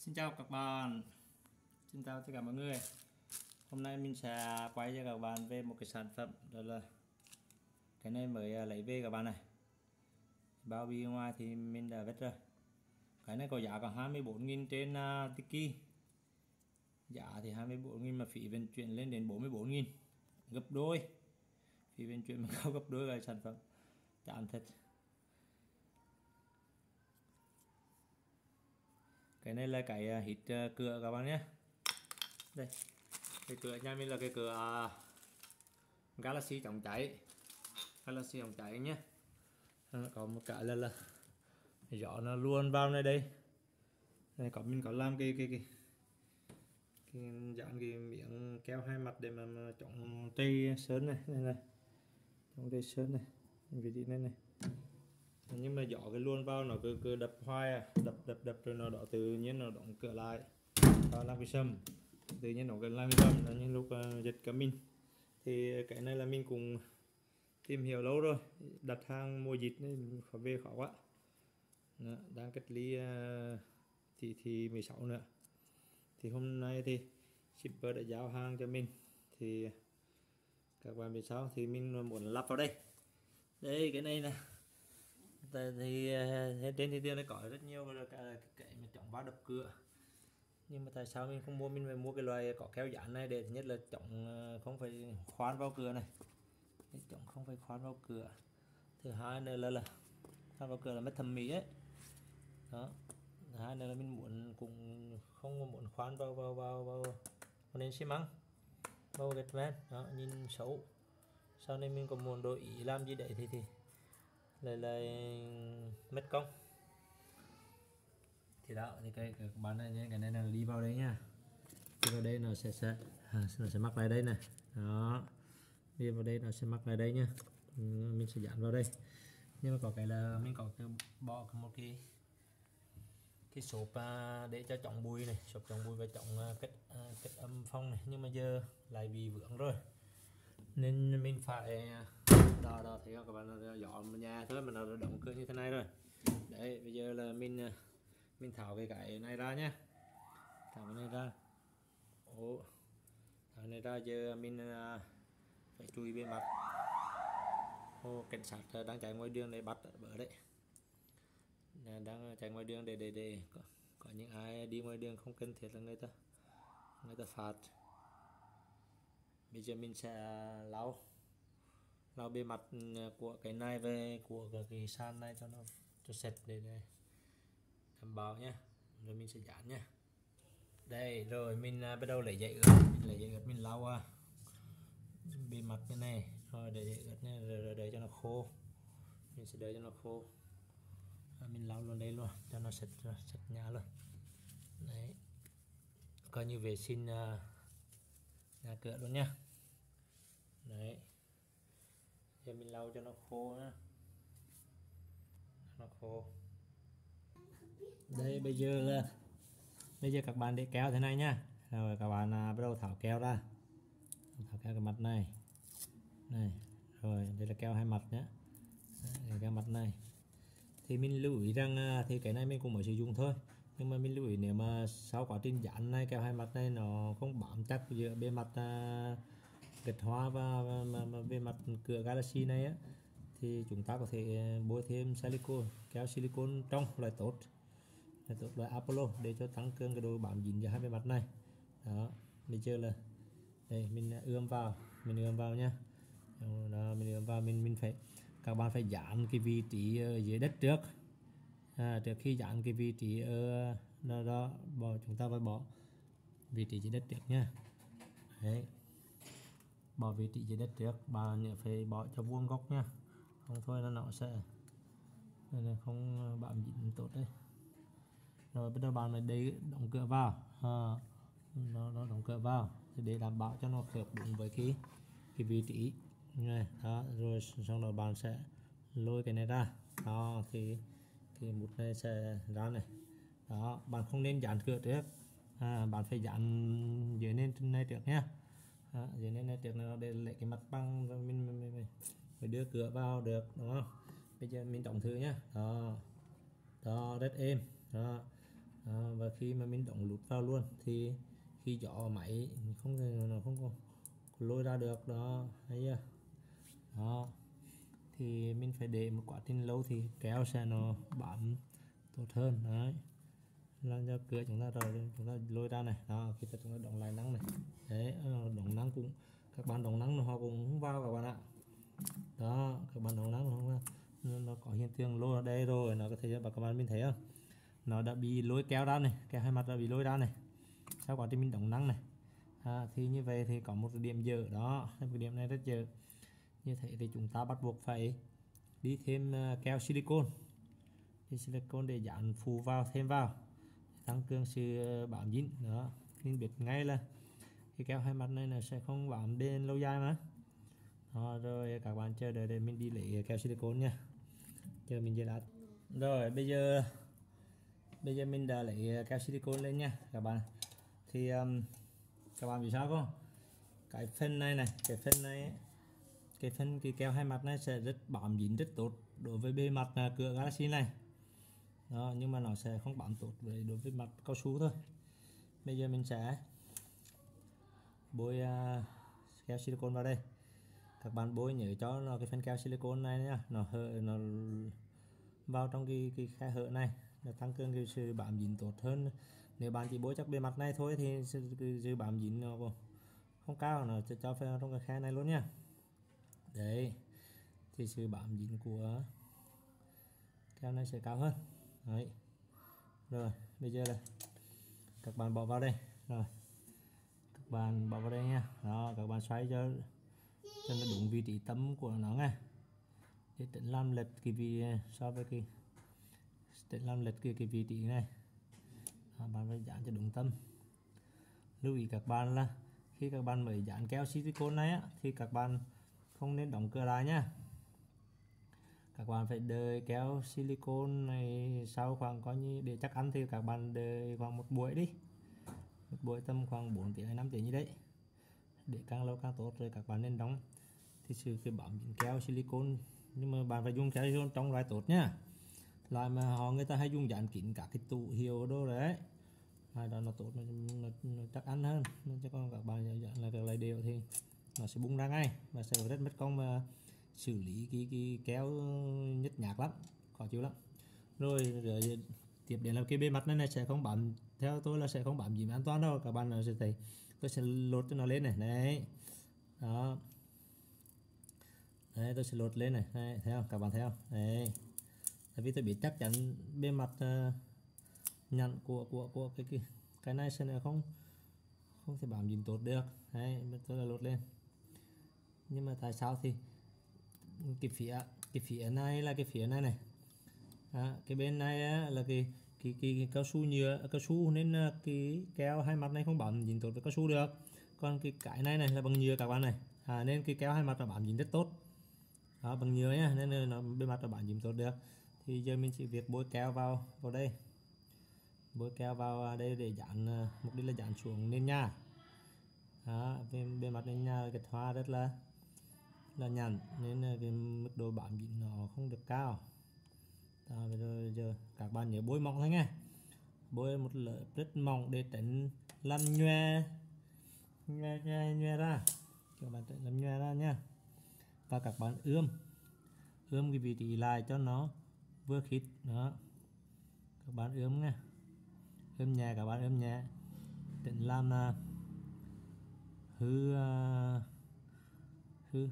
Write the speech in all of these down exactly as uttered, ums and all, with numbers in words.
Xin chào các bạn, xin chào tất cả mọi người. Hôm nay mình sẽ quay cho các bạn về một cái sản phẩm, đó là cái này mới lấy về các bạn này. Bao bì ngoài thì mình đã vết rồi. Cái này có giá cả hai mươi bốn nghìn trên uh, Tiki. Giá thì hai mươi bốn nghìn mà phí vận chuyển lên đến bốn mươi bốn nghìn, gấp đôi. Phí vận chuyển mà cao gấp đôi cái sản phẩm, chán thật. Cái này là cái hít cửa các bạn nhé. Đây, cái cửa nhà mình là cái cửa uh, Galaxy chống cháy, Galaxy chống cháy nhé. À, có một cái là là gió nó luôn vào này đây. Này có mình có làm cái cái cái cái dán cái miếng keo hai mặt để mà, mà chống trầy sơn này, này này, chống trầy sơn này, vị trí này này. Nhưng mà gió cái luôn vào nó cứ cứ đập hoài à, đập đập đập rồi nó đó tự nhiên nó đóng cửa lại, và làm cái sầm tự nhiên nó gần làm cái sầm. Là những lúc uh, giật cả mình thì cái này là mình cũng tìm hiểu lâu rồi, đặt hàng mùa dịch nên khó về khó quá. Đó, đang cách ly uh, thì thì mười sáu nữa. Thì hôm nay thì shipper đã giao hàng cho mình, thì các bạn biết sao thì mình muốn lắp vào đây. Đây cái này nè, thì trên thị trường này có rất nhiều cái cái mà chống va đập cửa, nhưng mà tại sao mình không mua, mình phải mua cái loại có keo dán này để thứ nhất là chống không phải khoan vào cửa này, chống không phải khoan vào cửa. Thứ hai nữa là là khoan vào cửa là mất thẩm mỹ ấy. Đó, thứ hai nữa là mình muốn cũng không muốn khoan vào vào vào vào nền xi măng, vào gạch men đó nhìn xấu. Sau này mình có muốn đổi ý làm gì đấy thì thì lại lại mất công. Thì đó, thì cái các bạn này, cái này là đi vào đây nha, đi vào đây nó sẽ sẽ nó sẽ mắc lại đây này. Đó, đi vào đây nó sẽ mắc lại đây nha. Mình sẽ dán vào đây, nhưng mà có cái là mình có cái bỏ một cái cái xốp để cho chống bụi này, xốp chống bụi và chống cách cách âm phong này, nhưng mà giờ lại bị vướng rồi nên mình phải đó đó thấy không các bạn, là dọn nhà thôi mà nó động cửa như thế này rồi. Đấy, bây giờ là mình mình tháo cái cái này ra nhé, tháo cái này ra. Ồ, tháo cái này ra, giờ mình phải chui bề mặt. Ô, cảnh sát đang chạy ngoài đường để bắt bữa đấy, đang chạy ngoài đường để để để có, có những ai đi ngoài đường không cần thiết là người ta người ta phạt. Bây giờ mình sẽ lau lau bề mặt của cái này về của cái sàn này cho nó cho sạch để, để đảm bảo nhé, rồi mình sẽ dán nhé. Đây rồi mình bắt đầu lấy giấy ướt, mình lấy giấy ướt mình lau à, bề mặt cái này rồi để giấy ướt này, rồi, rồi để cho nó khô, mình sẽ để cho nó khô. À, mình lau luôn đây luôn cho nó sạch sạch nhà luôn. Đấy, coi như vệ sinh uh, nhà cửa luôn nha. Đấy, giờ mình lau cho nó khô nhá, nó khô. Đây bây giờ là bây giờ các bạn để kéo thế này nha, rồi các bạn uh, bắt đầu tháo keo ra, tháo keo cái mặt này này, rồi đây là keo hai mặt nhé. Đấy, cái mặt này thì mình lưu ý rằng thì cái này mình cũng mới sử dụng thôi, nhưng mà mình lưu ý nếu mà sau quá trình dán này keo hai mặt này nó không bám chắc giữa bề mặt uh, gạch hoa và, và, và, và bề mặt cửa Galaxy này á, thì chúng ta có thể bôi thêm silicone, keo silicone trong loại tốt, loại tốt loại Apollo để cho tăng cường cái độ bám dính giữa hai bề mặt này. Đó, bây giờ là đây mình ươm vào, mình ươm vào nhá. Đó, mình ươm vào, mình mình phải các bạn phải dán cái vị trí ở dưới đất trước, à, trước khi dán cái vị trí ở đó, đó bỏ chúng ta phải bỏ vị trí dưới đất trước nha. Đấy, bỏ vị trí dưới đất trước, bạn nhớ phải bỏ cho vuông góc nha, không thôi là nó sẽ này không bám dính tốt đấy. Rồi bắt đầu bạn phải để đóng cửa vào, à, nó, nó đóng cửa vào thì để đảm bảo cho nó khớp đúng với cái cái vị trí này. Đó, rồi sau đó bạn sẽ lôi cái này ra, đó thì cái mút này sẽ ra này. Đó, bạn không nên dán cửa trước, à, bạn phải dán dưới nền này trước nhá. Đó, dưới nền này trước này để lấy cái mặt bằng rồi mình, mình, mình, mình phải đưa cửa vào được, đúng không? Bây giờ mình đóng thử nhá. Đó, đó rất êm. Đó, Đó, và khi mà mình đóng lút vào luôn thì khi gió máy không thể nó không có lôi ra được đó, thấy chưa? Đó thì mình phải để một quá trình lâu thì kéo sẽ nó bám tốt hơn đấy, làm cho cửa chúng ta rồi chúng ta lôi ra này. Đó khi ta chúng ta đóng lại nắng này đấy, đóng nắng cũng các bạn đóng nắng họ cũng không vào các bạn ạ. Đó các bạn đóng nắng không vào, nó có hiện tượng lôi ở đây rồi, nó có thể các bạn mình thấy không, nó đã bị lôi kéo ra này, cái hai mặt đã bị lôi ra này sau quá trình mình đóng nắng này. À, thì như vậy thì có một cái điểm dở đó, cái điểm này rất dở. Như thế thì chúng ta bắt buộc phải đi thêm uh, keo silicon, đi silicon để dán phủ vào thêm vào, tăng cường sự bám dính. Đó mình biết ngay là cái keo hai mặt này là sẽ không bám bền lâu dài mà. Đó, rồi các bạn chờ đợi để mình đi lấy keo silicon nha, chờ mình dây lát. Rồi bây giờ bây giờ mình đã lấy keo silicon lên nha các bạn. Thì um, các bạn biết sao không, cái phần này này, cái phần này cái phần cái keo hai mặt này sẽ rất bám dính rất tốt đối với bề mặt cửa Galaxy này. Đó, nhưng mà nó sẽ không bám tốt với đối với mặt cao su thôi. Bây giờ mình sẽ bôi uh, keo silicon vào đây. Các bạn bôi nhớ cho nó cái phần keo silicon này nhá, nó hở nó vào trong cái cái khe hở này, nó tăng cường cái sự bám dính tốt hơn. Nếu bạn chỉ bôi chắc bề mặt này thôi thì sự, sự bám dính nó không cao, nó sẽ cho vào trong cái khe này luôn nha. Đấy thì sự bám dính của keo này sẽ cao hơn. Đấy. Rồi bây giờ là các bạn bỏ vào đây, rồi các bạn bỏ vào đây nha. Đó các bạn xoay cho cho nó đúng vị trí tâm của nó nha, để tránh làm lệch cái vị so với cái tránh làm lệch cái, cái vị trí này. Đó, bạn phải dán cho đúng tâm. Lưu ý các bạn là khi các bạn mới dán keo silicon này á, thì các bạn không nên đóng cửa lại nhá. Các bạn phải đợi keo silicon này sau khoảng coi như để chắc ăn thì các bạn đợi khoảng một buổi đi, một buổi tầm khoảng bốn tiếng hay năm tiếng như đấy, để càng lâu càng tốt rồi các bạn nên đóng. Thì sự cái bám dính keo silicon, nhưng mà bạn phải dùng keo silicon trong loại tốt nhá, loại mà họ người ta hay dùng dán kín cả cái tủ hiệu đồ đấy, hai đó nó tốt, nó, nó, nó chắc ăn hơn. Nên cho con các bạn dán là cái loại đều thì nó sẽ bung ra ngay và sẽ rất mất công mà xử lý cái, cái kéo nhức nhác lắm, khó chịu lắm. Rồi, rồi tiếp đến là cái bề mặt này, này sẽ không bám, theo tôi là sẽ không bám dính an toàn đâu các bạn. Sẽ thấy tôi sẽ lột cho nó lên này, đấy đó, đấy tôi sẽ lột lên này, đấy, thấy không các bạn thấy không, đấy tại vì tôi biết chắc chắn bề mặt uh, nhận của của của cái cái cái này sẽ không không thể bám dính tốt được. Đấy tôi là lột lên, nhưng mà tại sao thì cái phía cái phía này là cái phía này này, à, cái bên này á, là cái cái, cái cái cao su nhựa cao su, nên cái keo hai mặt này không bám dính tốt với cao su được. Còn cái cái này này là bằng nhựa các bạn này, à, nên cái keo hai mặt nó bám dính rất tốt. Đó, bằng nhựa nhá, nên nó bên mặt nó bám dính tốt được. Thì giờ mình chỉ việc bôi keo vào vào đây, bôi keo vào đây để dán, mục đích là dán xuống nền nhà. Đó, bên bên mặt nền nhà cái hoa rất là là nhẵn, nên cái mức độ bám dính nó không được cao. Đó, rồi giờ các bạn nhớ bôi mỏng thôi nghe, bôi một lớp rất mỏng để tránh làm nhòe nhòe nhòe nhòe ra, các bạn tránh làm nhòe ra nha. Và các bạn ươm ươm cái vị trí lại cho nó vừa khít. Đó các bạn ươm nha, ươm nhẹ, các bạn ươm nhẹ tránh làm uh, hư uh, hư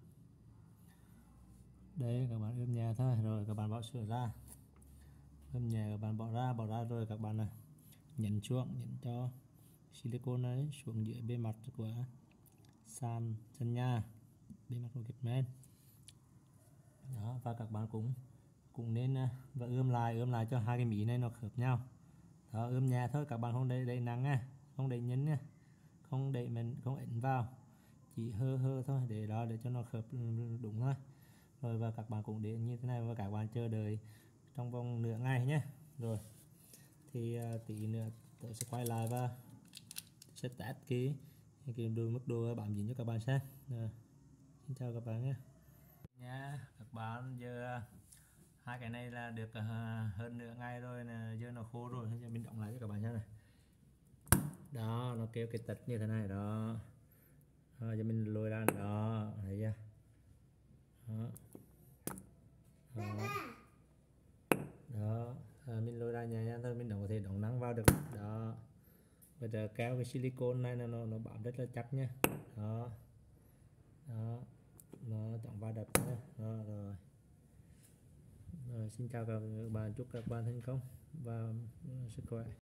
đấy, các bạn ươm nhẹ thôi. Rồi các bạn bỏ sữa ra, ươm nhẹ các bạn bỏ ra bỏ ra rồi các bạn này nhấn xuống, nhấn cho silicon này xuống dưới bề mặt của sàn sân nhà, bề mặt của gạch men. Đó, và các bạn cũng cũng nên và ươm lại ươm lại cho hai cái mí này nó khớp nhau. Đó, ươm nhẹ thôi, các bạn không đẩy đẩy nặng nha, không đẩy nhấn nha, không đẩy mình không ấn vào, chỉ hơ hơ thôi, để đó để cho nó khớp đúng thôi. Rồi và các bạn cũng để như thế này và các bạn chờ đợi trong vòng nửa ngày nhé. Rồi thì uh, tí nữa tôi sẽ quay lại và sẽ test cái cái độ mức độ bám dính cho các bạn xem. Rồi, xin chào các bạn nhé nha các bạn. Giờ hai cái này là được uh, hơn nửa ngày rồi nè, giờ nó khô rồi, giờ mình đóng lại cho các bạn xem này. Đó, nó kêu cái tật như thế này đó. Rồi, giờ mình lôi ra đó, thấy chưa? Đó. Đó. Đó. À, mình lôi ra nhà nha thôi, mình đóng có thể đóng nắng vào được đó. Bây giờ kéo cái silicone này nó nó bám rất là chắc nhé. Đó. Đó. Nó chẳng va đập nhé. Đó, rồi. Rồi, xin chào các bạn, chúc các bạn thành công và sức khỏe.